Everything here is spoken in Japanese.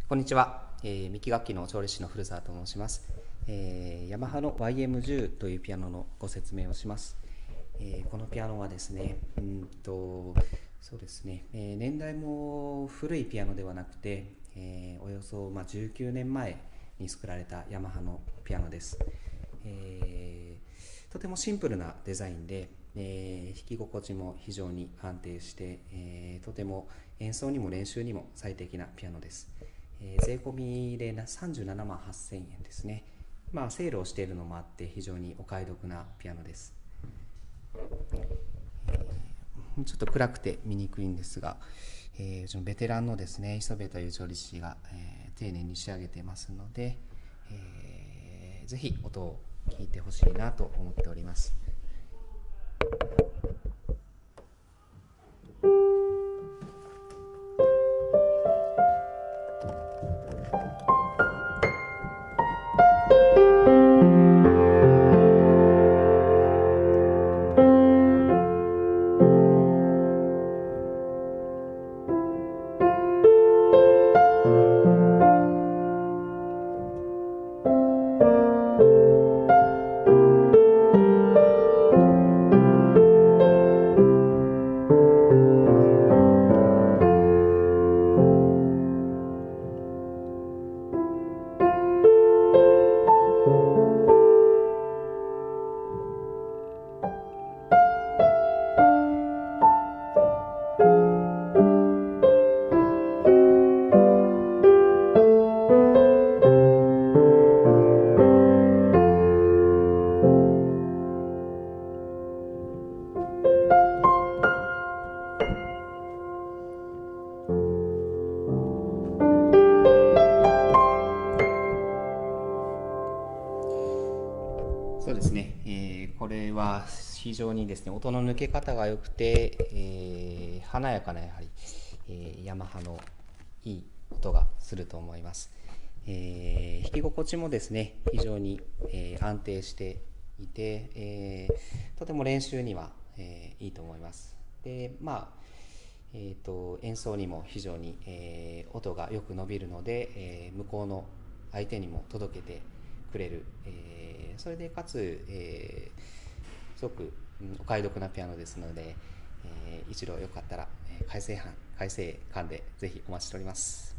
こんにちは、三木楽器の調理師の古澤と申します。ヤマハの YM10 というピアノのご説明をします。このピアノはですね、そうですね、年代も古いピアノではなくて、およそ19年前に作られたヤマハのピアノです。とてもシンプルなデザインで、弾き心地も非常に安定して、とても演奏にも練習にも最適なピアノです。税込みで37万8000円ですね。セールをしているのもあって非常にお買い得なピアノです。ちょっと暗くて見にくいんですが、うちのベテランのですね磯部という調理師が、丁寧に仕上げていますので、ぜひ音を聞いてほしいなと思っております。そうですね、これは非常にですね音の抜け方が良くて、華やかなやはり、ヤマハのいい音がすると思います。弾き心地もですね非常に、安定していて、とても練習には、いいと思います。で演奏にも非常に、音がよく伸びるので、向こうの相手にも届けてくれる、それでかつ、すごくお買い得なピアノですので、一度よかったら改正館でぜひお待ちしております。